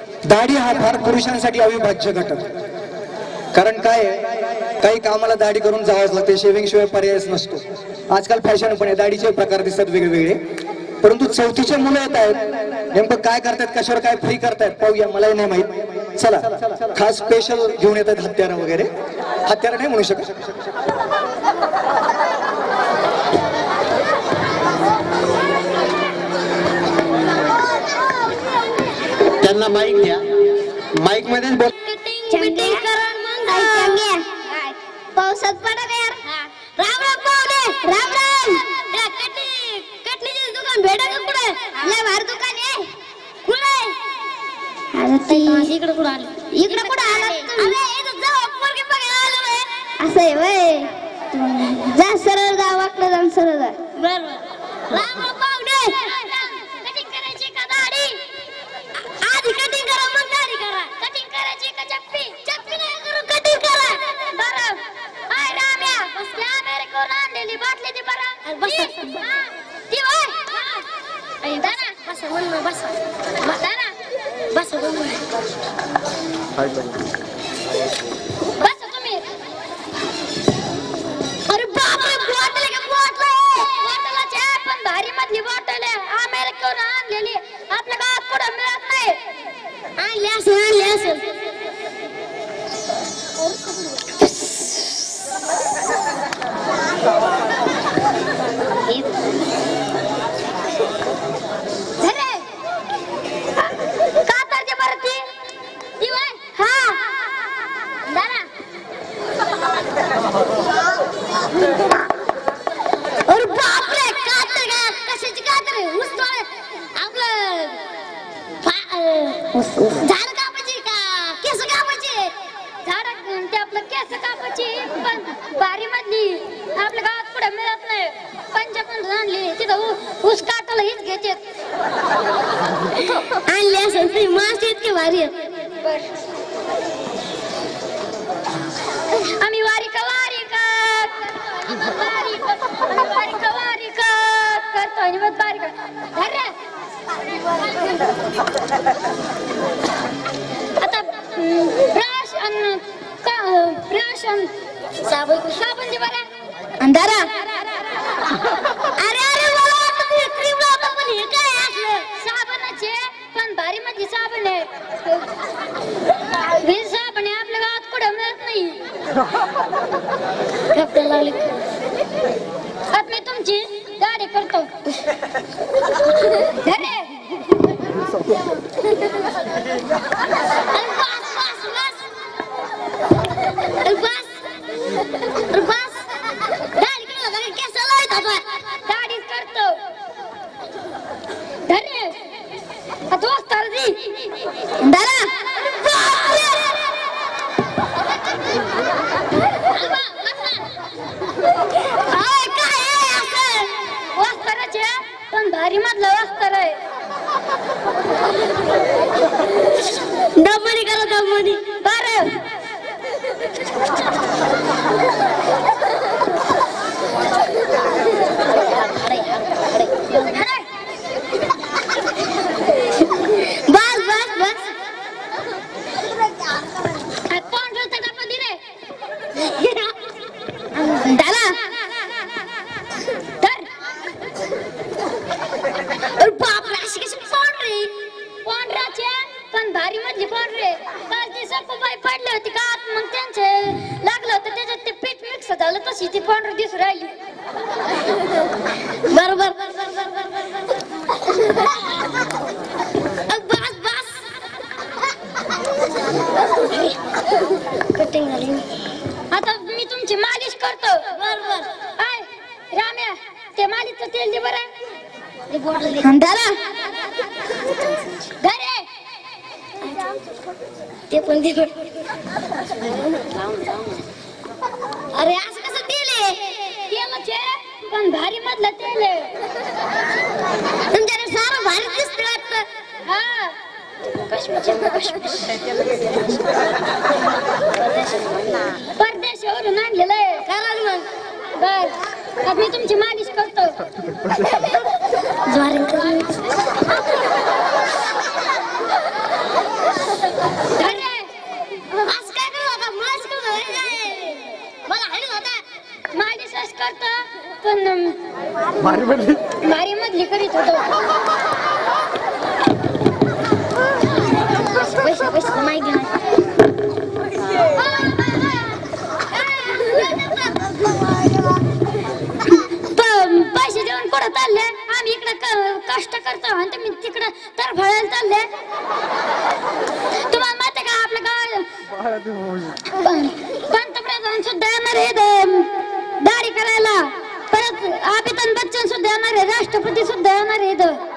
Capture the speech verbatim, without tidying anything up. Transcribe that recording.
दाढी हा फार पुरुषांसाठी अविभाज्य घटक. कारण काय काही कामाला दाढी करून जावंच लागते, शेविंग शिवाय पर्यायच नसतो. आजकाल फॅशन पण आहे, दाढीचे प्रकार दिसतात वेगवेगळे. परंतु चौथीचे मुलं येत आहेत, नेमकं काय करतात, कशावर काय फ्री करतायत पाहूया. मलाही नाही माहित. चला, खास स्पेशल घेऊन येतात हत्यारा वगैरे. हत्यारा नाही म्हणू शकत. त्यांना माईक द्या. माईक मध्ये बोल. पावसात पडत यार. राम राम पाहुणे. राम राम. कटली कटलीचे दुकान भेटा का कुठे? लय भारी दुकान आहे. कुठे? अरे ते इकडे कुठे आले? इकडे कुठे आला? अरे इथं जाऊ पोरगी बघायला आलो आहे. असं आहे व्हय. जा सरळ जा, वाकडं जा सरळ जा. बरं. राम राम पाहुणे. कटिंग करायची का दाढी? आधी कटिंग करा मग दाढी करा. कटिंग करायची का चप्पी? चप्पी नाही करू, कटिंग करा. बरं. आय राम्या, बस क्या मेरे को आणलेली बाटली ती बरं. बस ती होय. आई दादा बस म्हणून बस. दादा बस म्हणून. बस तुम्ही. अरे बाप रे, बॉटल का बॉटल आहे. बॉटलाची आहे पण भारी मधली बॉटल आहे. अमेरिकेहून आणलेली. आपल्या गावात पुढे मिळत नाही. आणली असेल आणली असेल. कातरची भरती ती वय. हा दादा. अरे बापरे, कातर का कशाची कातर? ऊस तोड आपलं झाड कापायची का केस कापायची? झाड ते आपलं केस कापायची पण बारी मधली आपल्या गावात पुढे मिळत नाही. पंचापन आणली तिथं ऊस काटायला हीच घ्यायचे. आणली असेल ती मासे इतके भारी आहेत. आम्ही वारी का वारी का वारी का वारी का वारी का करतो आणि मग वारी का अरे आता ब्रश आणि ब्रश आणि साबण साबण दे बरं. अंधारा. अरे अरे मला तुम्ही क्रीम लावता पण हे काय असलं? साबणाचे पण भारी मध्ये साबण आहे. हे साबण आहे आपल्या गावात कुठे मिळत नाही. कपडे लावले. आता मी तुमची गाडी करतो. अरे पण भारी मधलं वास्तर आहे. दमडी करा दमडी बरं. बस बस बस. कोण रस्ता टाकून दिले दादा? पण भारी मधली पांढरे कालची सप्पाबाई पडली होती का मग त्यांचे लागलं होतं त्याच्यात ते पीठ मिक्स झालं तशी ती पांढरी दिसून राहिली. बरोबर. बस बस. कटिंग झाली. आता मी तुमची मालिश करतो. बरोबर. काय राम्या ते मालिशचं तेल दे बरं. ते पण दे. अरे असं कसं तेल आहे? तेलाचे पण भारी मधलं तेल आहे. तुमच्याकडे सारं भारी दिसत वाटतं. हा परदेशावरून आणलेलं आहे. कारण मग बर मी तुमची मालिश करतो. ज्वारी अरे आज काय करत होता मास करत होता काय मला हाणत होता माडी सस करतो पण मारी मधली मारी मधली करीत होतो पैसे पैसे कमाई घ्या पैसे देऊन कुठं चालले आम्ही इकडे कष्ट करतो आणि तुम्ही तिकडे तर फळायला चालले तुम्हाला माहिती का आपल्या गावात पंतप्रधान सुद्धा येणार आहे दाढी करायला परत अमिताभ बच्चन सुद्धा येणार आहे राष्ट्रपती सुद्धा येणार आहे